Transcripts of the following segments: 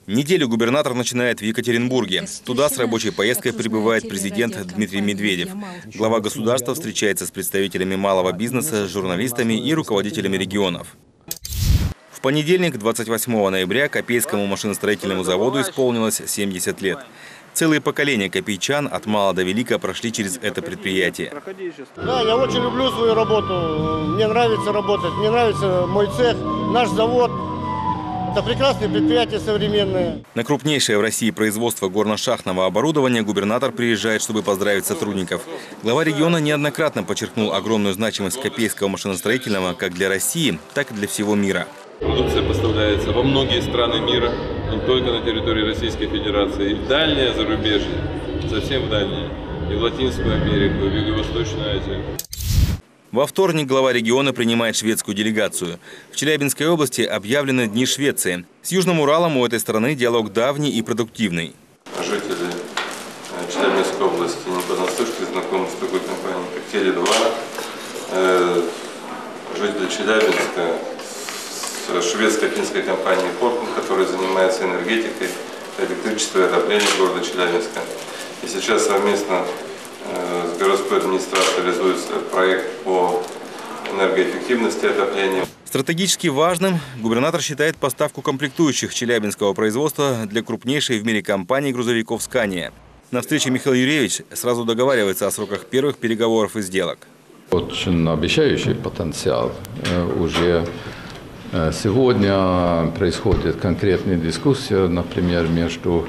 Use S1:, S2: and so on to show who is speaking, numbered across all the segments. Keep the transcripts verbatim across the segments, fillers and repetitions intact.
S1: Неделю губернатор начинает в Екатеринбурге. Туда с рабочей поездкой прибывает президент Дмитрий Медведев. Глава государства встречается с представителями малого бизнеса, с журналистами и руководителями регионов. В понедельник, двадцать восьмого ноября, Копейскому машиностроительному заводу исполнилось семьдесят лет. Целые поколения копейчан от мала до велика прошли через это предприятие.
S2: Да, я очень люблю свою работу. Мне нравится работать, мне нравится мой цех, наш завод. Это прекрасное предприятие современное.
S1: На крупнейшее в России производство горно-шахтного оборудования губернатор приезжает, чтобы поздравить сотрудников. Глава региона неоднократно подчеркнул огромную значимость Копейского машиностроительного как для России, так и для всего мира.
S3: Продукция поставляется во многие страны мира, не только на территории Российской Федерации, и в дальнее зарубежье, совсем в дальнее, и в Латинскую Америку, и в Юго-Восточную Азию.
S1: Во вторник глава региона принимает шведскую делегацию. В Челябинской области объявлены Дни Швеции. С Южным Уралом у этой страны диалог давний и продуктивный.
S3: Жители Челябинской области не понаслышке знакомы с такой компанией, как Теле два. Жители Челябинска с шведско-финской компанией Fortum, которая занимается энергетикой, электричеством и отоплением города Челябинска. И сейчас совместно с городской администрацией реализуется проект по энергоэффективности отопления.
S1: Стратегически важным губернатор считает поставку комплектующих челябинского производства для крупнейшей в мире компании грузовиков «Скания». На встрече Михаил Юрьевич сразу договаривается о сроках первых переговоров и сделок.
S4: Очень обещающий потенциал. Уже сегодня происходит конкретная дискуссия, например, между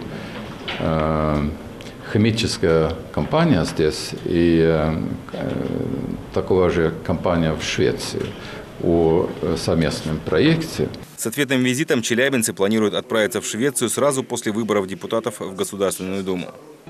S4: химическая компания здесь и э, такого же компания в Швеции о совместном проекте.
S1: С ответным визитом челябинцы планируют отправиться в Швецию сразу после выборов депутатов в Государственную Думу.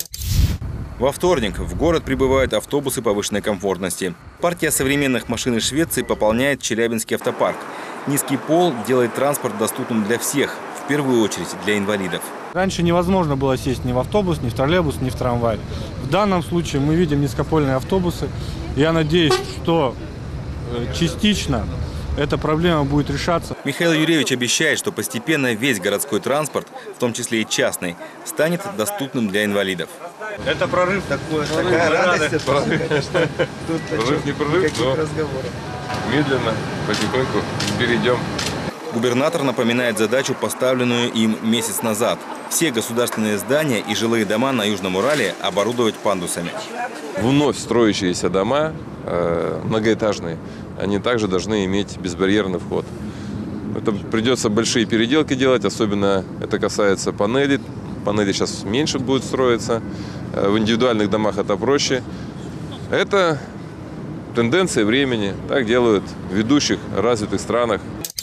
S1: Во вторник в город прибывают автобусы повышенной комфортности. Партия современных машин из Швеции пополняет Челябинский автопарк. Низкий пол делает транспорт доступным для всех, в первую очередь для инвалидов.
S5: Раньше невозможно было сесть ни в автобус, ни в троллейбус, ни в трамвай. В данном случае мы видим низкопольные автобусы. Я надеюсь, что частично эта проблема будет решаться.
S1: Михаил Юрьевич обещает, что постепенно весь городской транспорт, в том числе и частный, станет доступным для инвалидов.
S5: Это прорыв.
S2: Такое, такая радость.
S3: Прорыв, прорыв не прорыв, но медленно, потихоньку перейдем.
S1: Губернатор напоминает задачу, поставленную им месяц назад. Все государственные здания и жилые дома на Южном Урале оборудовать пандусами.
S3: Вновь строящиеся дома, э, многоэтажные, они также должны иметь безбарьерный вход. Это придется большие переделки делать, особенно это касается панелей. Панели сейчас меньше будут строиться, в индивидуальных домах это проще. Это тенденция времени, так делают в ведущих развитых странах.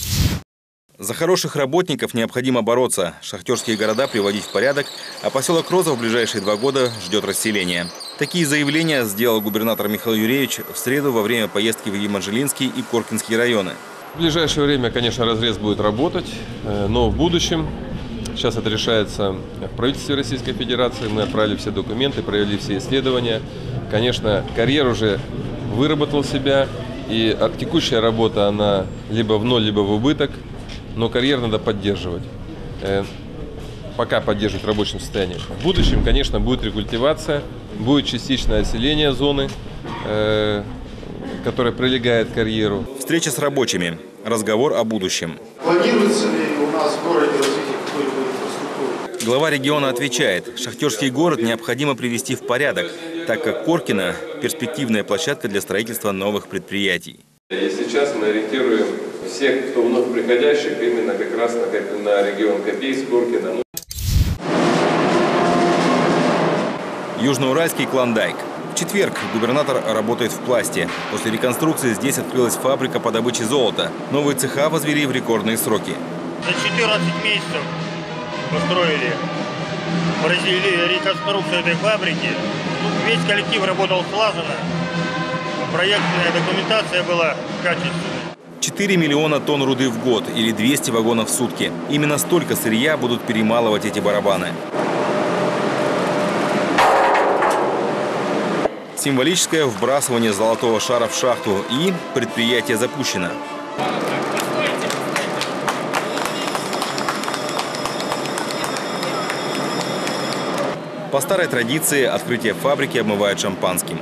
S1: За хороших работников необходимо бороться, шахтерские города приводить в порядок, а поселок Роза в ближайшие два года ждет расселения. Такие заявления сделал губернатор Михаил Юрьевич в среду во время поездки в Еманжелинский и Коркинский районы.
S3: В ближайшее время, конечно, разрез будет работать, но в будущем, сейчас это решается в правительстве Российской Федерации, мы отправили все документы, провели все исследования. Конечно, карьер уже выработал себя, и текущая работа, она либо в ноль, либо в убыток. Но карьер надо поддерживать, э, пока поддерживать в рабочем состоянии. В будущем, конечно, будет рекультивация, будет частичное оселение зоны, э, которая прилегает к карьеру.
S1: Встреча с рабочими. Разговор о будущем.
S2: Планируется ли у нас в городе развитие какой-либо инфраструктуры?
S1: Глава региона отвечает, шахтерский город необходимо привести в порядок, так как Коркино – перспективная площадка для строительства новых предприятий.
S3: И сейчас мы ориентируем всех, кто вновь приходящих, именно как раз на, на регион Копейск, Коркино.
S1: Южноуральский Клондайк. В четверг губернатор работает в Пласте. После реконструкции здесь открылась фабрика по добыче золота. Новые цеха возвели в рекордные сроки.
S6: За четырнадцать месяцев построили, произвели реконструкцию этой фабрики. Весь коллектив работал слаженно. Проектная документация была качественной.
S1: четыре миллиона тонн руды в год или двести вагонов в сутки. Именно столько сырья будут перемалывать эти барабаны. Символическое вбрасывание золотого шара в шахту, и предприятие запущено. По старой традиции открытие фабрики обмывают шампанским.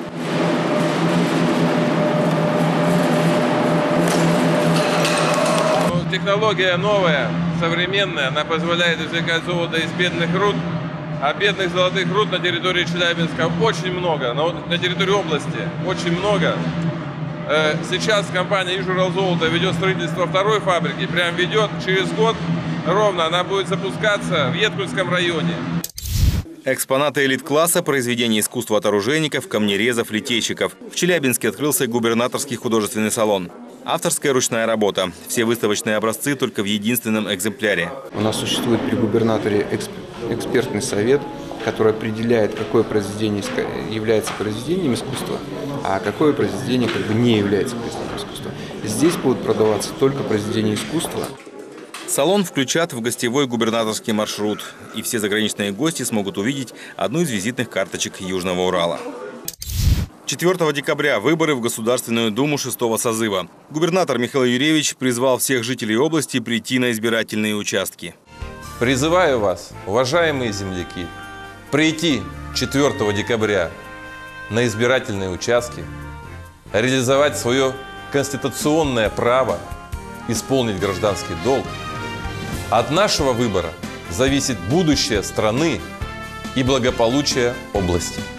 S3: Технология новая, современная, она позволяет извлекать золото из бедных руд, а бедных золотых руд на территории Челябинска очень много, на территории области очень много. Сейчас компания «Ижуралзолото» ведет строительство второй фабрики, прям ведет, через год ровно она будет запускаться в Еткульском районе.
S1: Экспонаты элит-класса, произведения искусства от оружейников, камнерезов, литейщиков. В Челябинске открылся губернаторский художественный салон. Авторская ручная работа. Все выставочные образцы только в единственном экземпляре.
S7: У нас существует при губернаторе экспертный совет, который определяет, какое произведение является произведением искусства, а какое произведение как бы не является произведением искусства. Здесь будут продаваться только произведения искусства.
S1: Салон включат в гостевой губернаторский маршрут, и все заграничные гости смогут увидеть одну из визитных карточек Южного Урала. четвёртого декабря выборы в Государственную Думу шестого созыва. Губернатор Михаил Юрьевич призвал всех жителей области прийти на избирательные участки.
S3: Призываю вас, уважаемые земляки, прийти четвёртого декабря на избирательные участки, реализовать свое конституционное право, исполнить гражданский долг. От нашего выбора зависит будущее страны и благополучие области.